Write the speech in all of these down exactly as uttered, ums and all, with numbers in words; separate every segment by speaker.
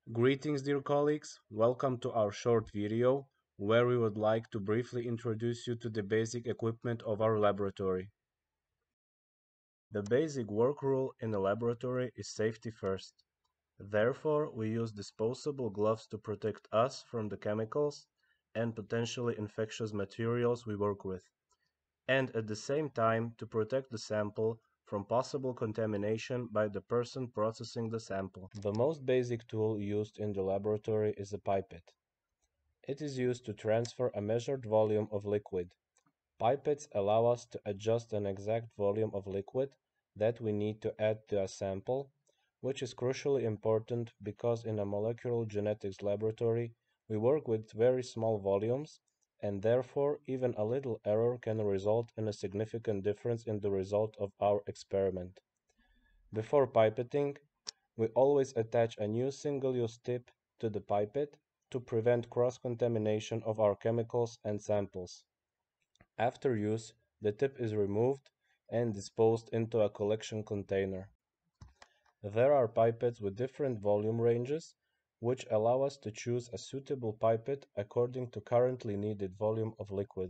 Speaker 1: Greetings, dear colleagues. Welcome to our short video where we would like to briefly introduce you to the basic equipment of our laboratory. The basic work rule in a laboratory is safety first. Therefore, we use disposable gloves to protect us from the chemicals and potentially infectious materials we work with, and at the same time to protect the sample from possible contamination by the person processing the sample. The most basic tool used in the laboratory is a pipette. It is used to transfer a measured volume of liquid. Pipettes allow us to adjust an exact volume of liquid that we need to add to a sample, which is crucially important because in a molecular genetics laboratory we work with very small volumes, and therefore even a little error can result in a significant difference in the result of our experiment. Before pipetting, we always attach a new single-use tip to the pipette to prevent cross-contamination of our chemicals and samples. After use, the tip is removed and disposed into a collection container. There are pipettes with different volume ranges, which allow us to choose a suitable pipette according to currently needed volume of liquid.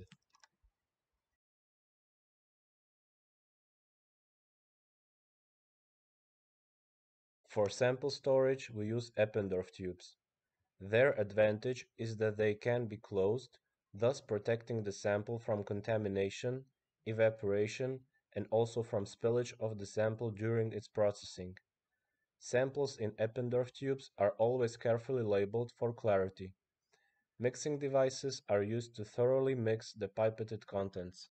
Speaker 1: For sample storage, we use Eppendorf tubes. Their advantage is that they can be closed, thus protecting the sample from contamination, evaporation, and also from spillage of the sample during its processing. Samples in Eppendorf tubes are always carefully labeled for clarity. Mixing devices are used to thoroughly mix the pipetted contents.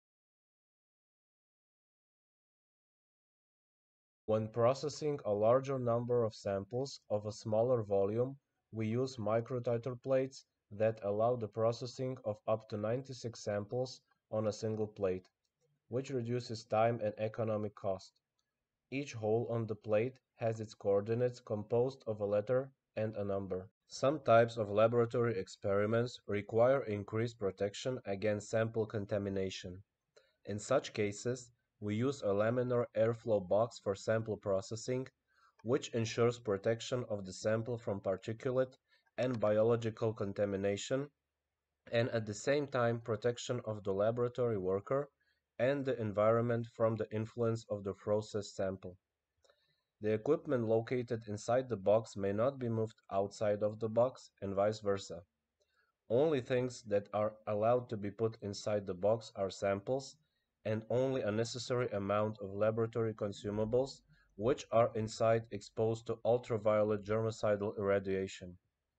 Speaker 1: When processing a larger number of samples of a smaller volume, we use microtiter plates that allow the processing of up to ninety-six samples on a single plate, which reduces time and economic cost. Each hole on the plate has its coordinates composed of a letter and a number. Some types of laboratory experiments require increased protection against sample contamination. In such cases, we use a laminar airflow box for sample processing, which ensures protection of the sample from particulate and biological contamination, and at the same time protection of the laboratory worker and the environment from the influence of the processed sample. The equipment located inside the box may not be moved outside of the box, and vice versa. Only things that are allowed to be put inside the box are samples, and only a necessary amount of laboratory consumables, which are inside exposed to ultraviolet germicidal irradiation.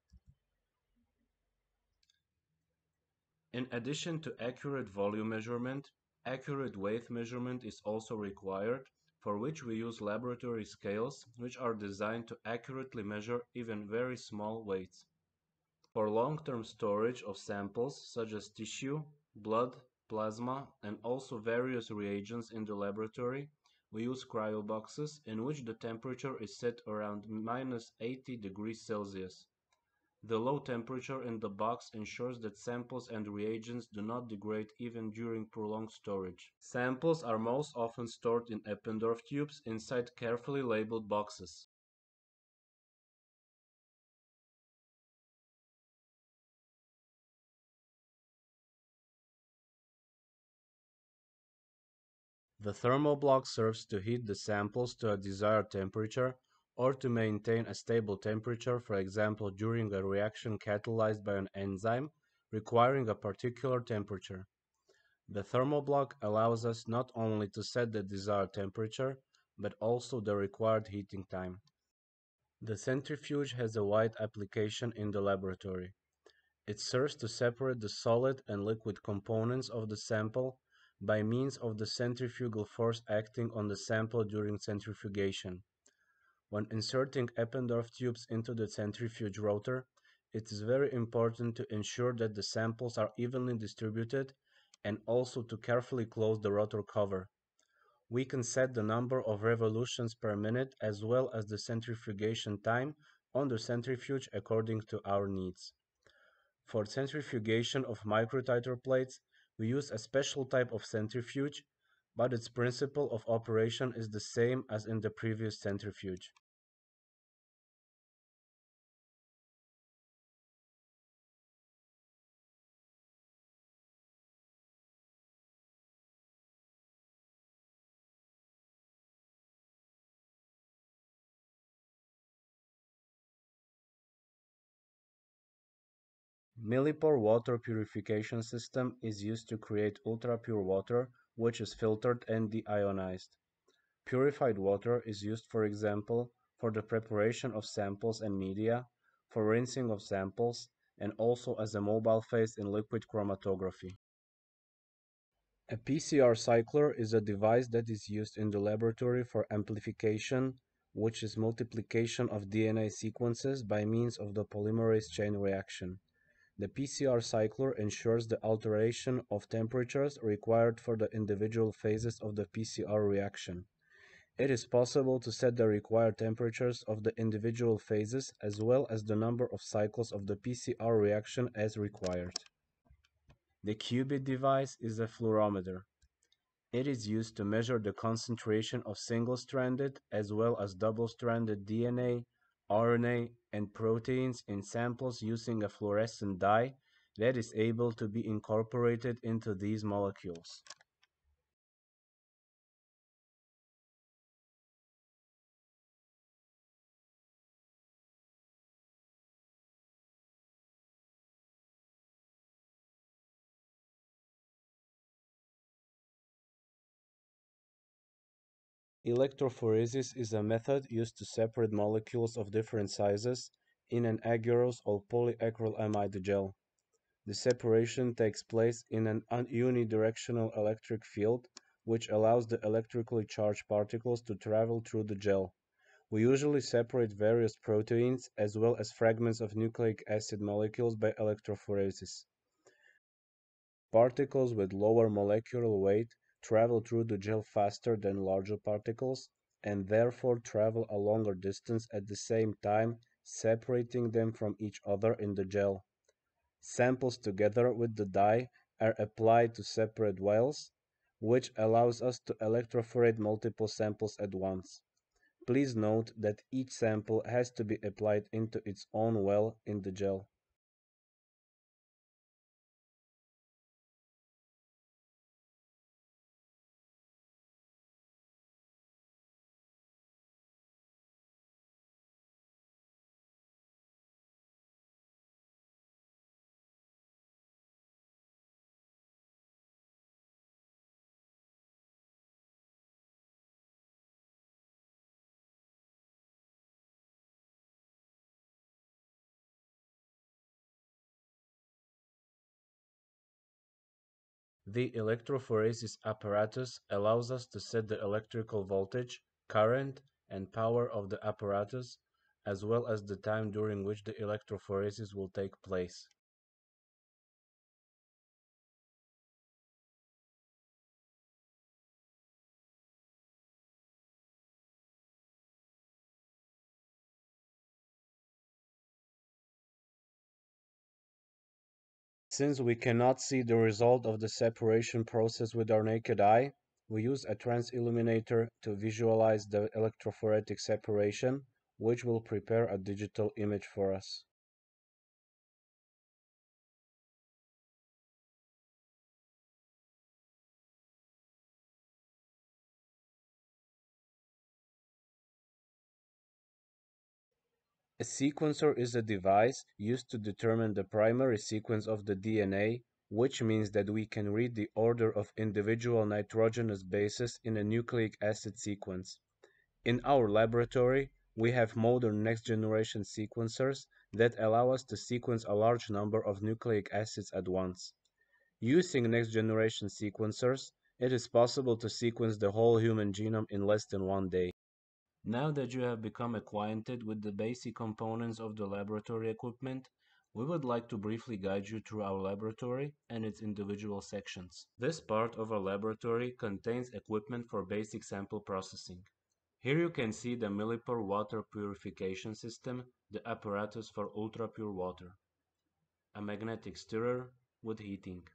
Speaker 1: In addition to accurate volume measurement, accurate weight measurement is also required, for which we use laboratory scales, which are designed to accurately measure even very small weights. For long-term storage of samples such as tissue, blood, plasma, and also various reagents in the laboratory, we use cryoboxes in which the temperature is set around minus eighty degrees Celsius. The low temperature in the box ensures that samples and reagents do not degrade even during prolonged storage. Samples are most often stored in Eppendorf tubes inside carefully labeled boxes. The thermal block serves to heat the samples to a desired temperature or to maintain a stable temperature, for example during a reaction catalyzed by an enzyme requiring a particular temperature. The thermal block allows us not only to set the desired temperature, but also the required heating time. The centrifuge has a wide application in the laboratory. It serves to separate the solid and liquid components of the sample by means of the centrifugal force acting on the sample during centrifugation. When inserting Eppendorf tubes into the centrifuge rotor, it is very important to ensure that the samples are evenly distributed and also to carefully close the rotor cover. We can set the number of revolutions per minute as well as the centrifugation time on the centrifuge according to our needs. For centrifugation of microtiter plates, we use a special type of centrifuge, but its principle of operation is the same as in the previous centrifuge. Millipore water purification system is used to create ultra-pure water, which is filtered and deionized. Purified water is used, for example, for the preparation of samples and media, for rinsing of samples, and also as a mobile phase in liquid chromatography. A P C R cycler is a device that is used in the laboratory for amplification, which is multiplication of D N A sequences by means of the polymerase chain reaction. The P C R cycler ensures the alteration of temperatures required for the individual phases of the P C R reaction. It is possible to set the required temperatures of the individual phases as well as the number of cycles of the P C R reaction as required. The qubit device is a fluorometer. It is used to measure the concentration of single-stranded as well as double-stranded D N A, R N A, and proteins in samples using a fluorescent dye that is able to be incorporated into these molecules. Electrophoresis is a method used to separate molecules of different sizes in an agarose or polyacrylamide gel. The separation takes place in an unidirectional electric field, which allows the electrically charged particles to travel through the gel. We usually separate various proteins as well as fragments of nucleic acid molecules by electrophoresis. Particles with lower molecular weight travel through the gel faster than larger particles, and therefore travel a longer distance at the same time, separating them from each other in the gel. Samples together with the dye are applied to separate vials, which allows us to electrophorate multiple samples at once. Please note that each sample has to be applied into its own well in the gel. The electrophoresis apparatus allows us to set the electrical voltage, current, and power of the apparatus, as well as the time during which the electrophoresis will take place. Since we cannot see the result of the separation process with our naked eye, we use a transilluminator to visualize the electrophoretic separation, which will prepare a digital image for us. A sequencer is a device used to determine the primary sequence of the D N A, which means that we can read the order of individual nitrogenous bases in a nucleic acid sequence. In our laboratory, we have modern next-generation sequencers that allow us to sequence a large number of nucleic acids at once. Using next-generation sequencers, it is possible to sequence the whole human genome in less than one day. Now that you have become acquainted with the basic components of the laboratory equipment, we would like to briefly guide you through our laboratory and its individual sections. This part of our laboratory contains equipment for basic sample processing. Here you can see the Millipore water purification system, the apparatus for ultra-pure water, a magnetic stirrer with heating,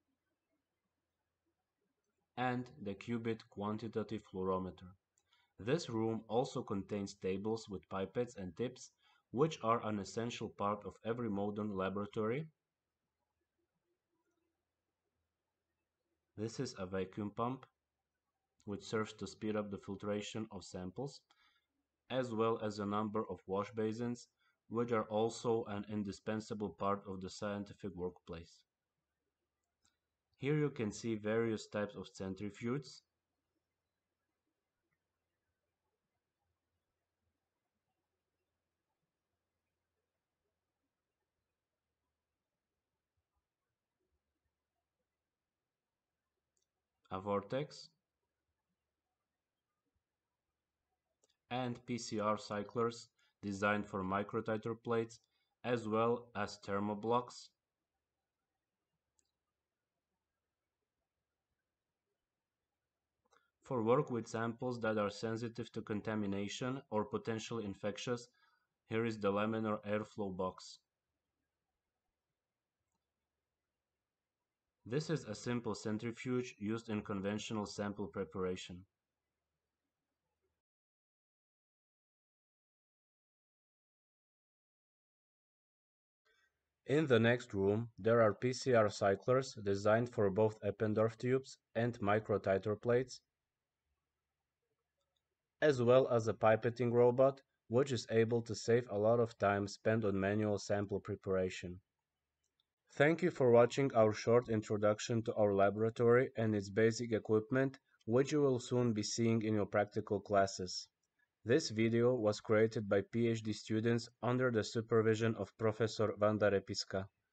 Speaker 1: and the qubit quantitative fluorometer. This room also contains tables with pipettes and tips, which are an essential part of every modern laboratory. This is a vacuum pump, which serves to speed up the filtration of samples, as well as a number of wash basins, which are also an indispensable part of the scientific workplace. Here you can see various types of centrifuges, a vortex, and P C R cyclers designed for microtiter plates, as well as thermoblocks, for work with samples that are sensitive to contamination or potentially infectious. Here is the laminar airflow box. This is a simple centrifuge used in conventional sample preparation. In the next room, there are P C R cyclers designed for both Eppendorf tubes and microtiter plates, as well as a pipetting robot, which is able to save a lot of time spent on manual sample preparation. Thank you for watching our short introduction to our laboratory and its basic equipment, which you will soon be seeing in your practical classes. This video was created by PhD students under the supervision of Professor Vanda Repiská.